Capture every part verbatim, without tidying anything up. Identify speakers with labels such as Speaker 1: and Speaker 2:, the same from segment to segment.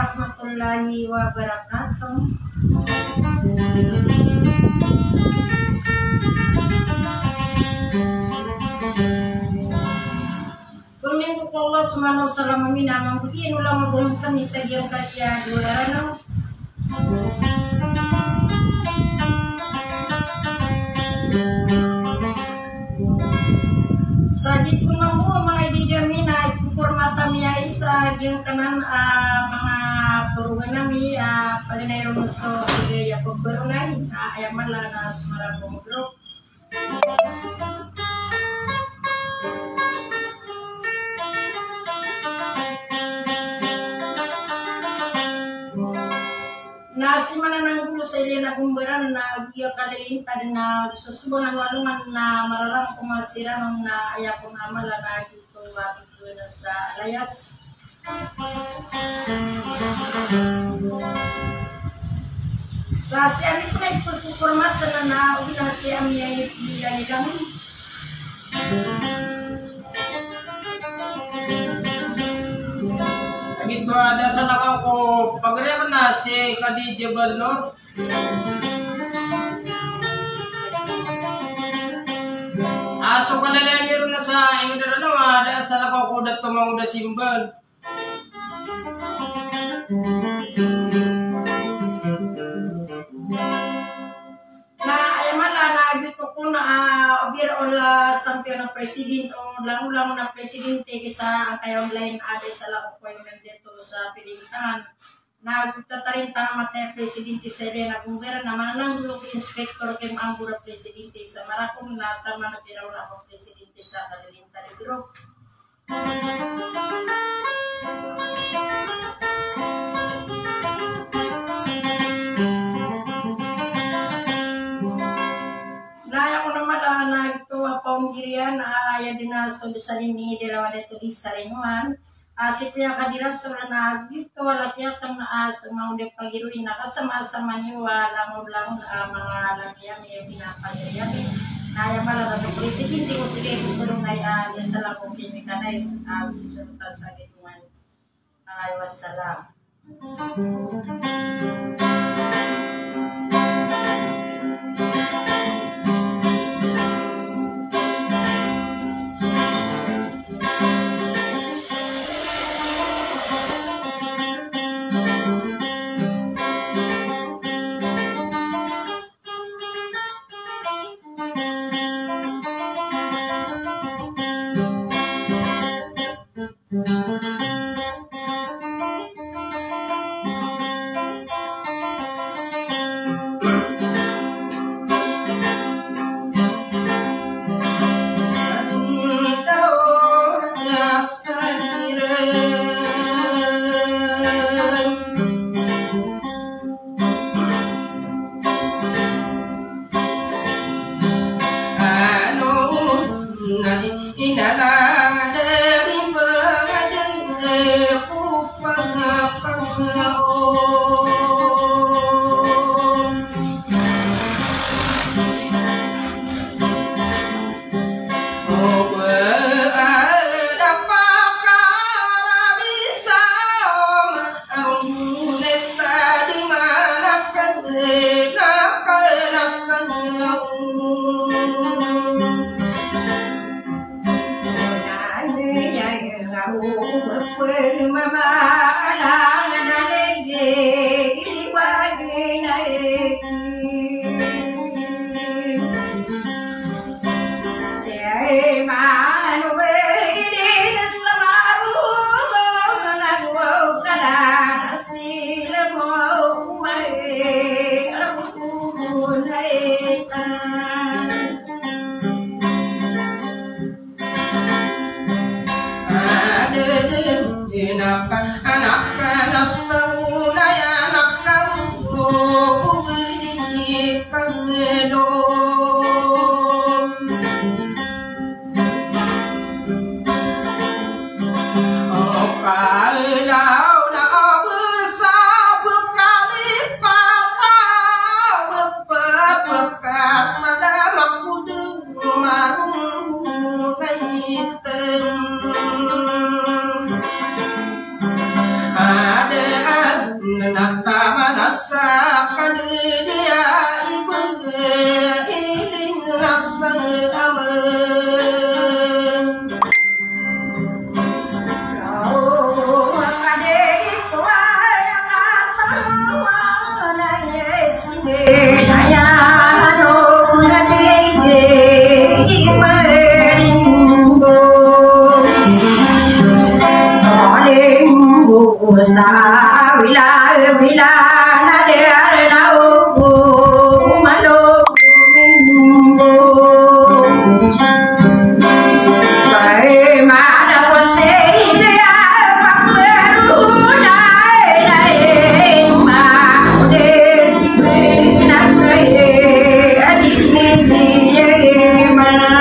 Speaker 1: warahmatullahi wabarakatuh. Pemimpin Allah subhanahu wa ta'ala mamina mambukin ulang magulungsan ni sa giyang kaya duwarano. Sagit ko na mo mga ididami na ipupormata miya sa giyang kanan uh, mga turungan nami uh, palinayro mo sa sige ya pagbarunay uh, ayaman lang na sumarang bumudrok. Nasi mana nang gulo sa ilya na kumbaran na giya kalilinta din na susubuhan walungan na maralang kumasiran na aya kong amala na dito wapit ko na sa layas. Sa siya rin ko na ipagpupormat na na uwi na siya miya ibigay nilang.
Speaker 2: Ito ada sa lakaw ko pagrekan na si Khadija Balno. Aso kalalay meron na sa imidara na ada sa lakaw ko dato manguda simbal.
Speaker 1: Na ayaman lang na dito ko na obir ola sampion ng presidente o lang-lang na presidente kisa ang kaya online ade sa lako ko yung nandito sa Pilipinas. Nagtatarin tama tayo presidente sa Elena Gumbera na manang look inspector kim ang bura presidente sa Marakong na tama na tinawala akong presidente sa Kalilinta de Group. Naya ko naman uh, na ito uh, paunggirian uh, aya din na so bisalin ni dirawa dito di sa rinwan. Uh, si Kuya Kadira sa na dito wala kaya kang naas mga ulit pagiruin na kasama-sama niyo lang-lang uh, mga lagyan may pinapagirian. Naya malala sa presidente ko sige tutulong na uh, sa lakong kimikanize uh, susunutan sa gitungan. Ay uh, wassalam.
Speaker 2: Anak anak nasawuna ya nata manasa kadedia ibu ilin nasa amen
Speaker 1: oh kadei kuaya katawana yesine daya no kadei imerimbo olimbo sa vila vila na de arna o mano mimbo bai mana se idea paperu dai dai ma de sipena kai adikni ye mana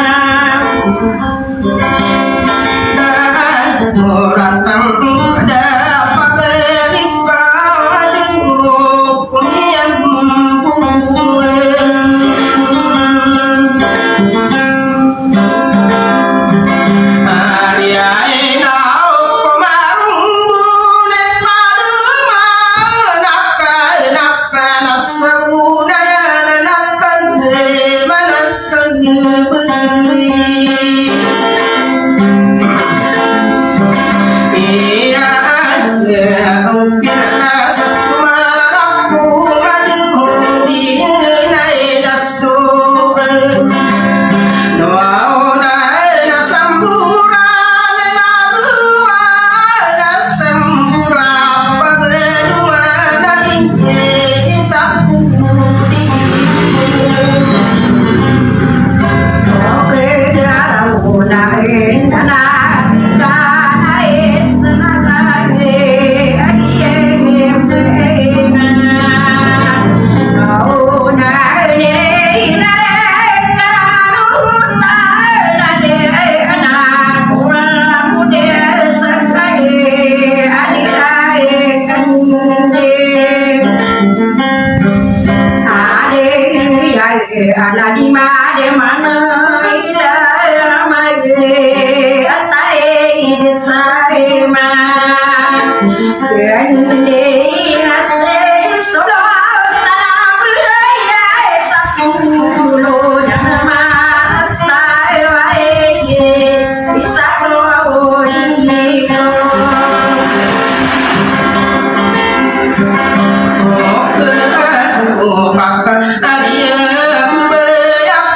Speaker 2: oh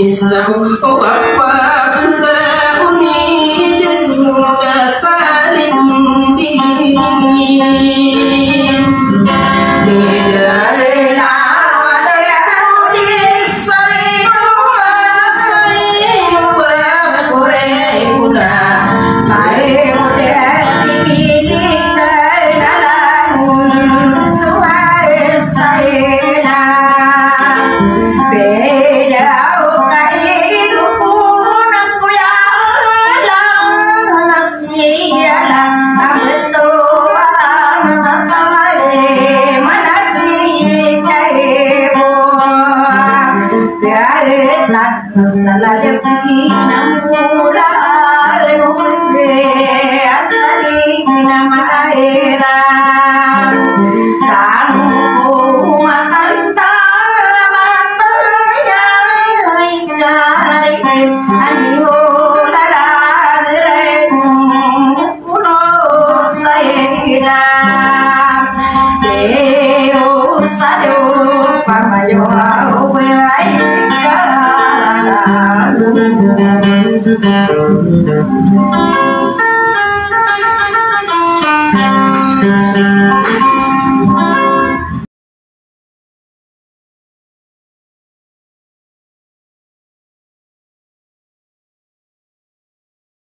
Speaker 2: isau Bapa uni juga saling dingin
Speaker 1: Salah dia pergi mula mule asali nama airan kamu makan mata yang cari ayo lalai ulo saya deo sayo pamayo awe Thank you.